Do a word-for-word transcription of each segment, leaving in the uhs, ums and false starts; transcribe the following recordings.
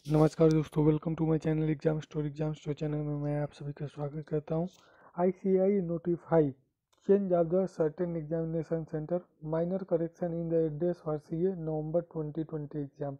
नमस्कार दोस्तों, welcome to my channel exam store exam store channel में मैं आप सभी का स्वागत करता हूं। ICAI notify change of the certain examination centre minor correction in the address for CA November twenty twenty exam.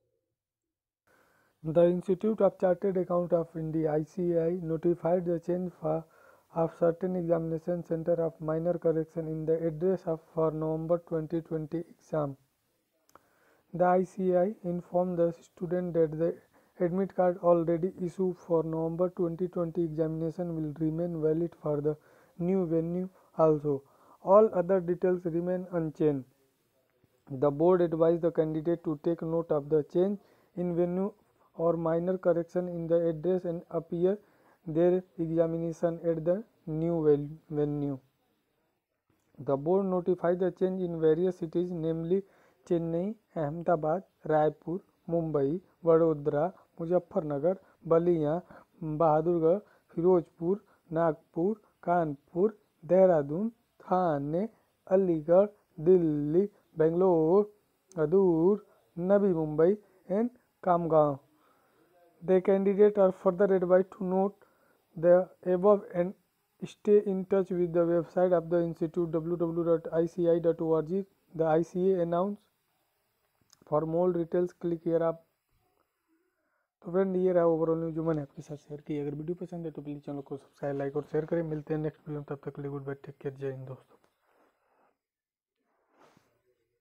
The Institute of Chartered Account of India I C A I notified the change for, of certain examination center of minor correction in the address of for November twenty twenty exam. The I C A I informed the student that the admit card already issued for November twenty twenty examination will remain valid for the new venue also. All other details remain unchanged. The board advised the candidate to take note of the change in venue or minor correction in the address and appear their examination at the new venue. The board notified the change in various cities, namely Chennai, Ahmedabad, Raipur, Mumbai, Vadodara, Muzaffarnagar, Ballia, Bahadurgarh, Firozpur, Nagpur, Kanpur, Dehradun, Thane, Aligarh, Delhi, Bangalore, Adoor, Navi Mumbai and Kamgaon. The candidates are further advised to note the above and stay in touch with the website of the institute w w w dot i c a i dot org. The I C A I announced. For more details click here आप। तो friend ये रहा overall news जो मैंने आपके साथ share की। अगर वीडियो पसंद है तो प्लीज़ चैनल को सब्सक्राइब लाइक और शेयर करें। मिलते हैं नेक्स्ट वीडियो में, तब तक के लिए गुड बाय, टेक केयर, जय हिंद दोस्तों।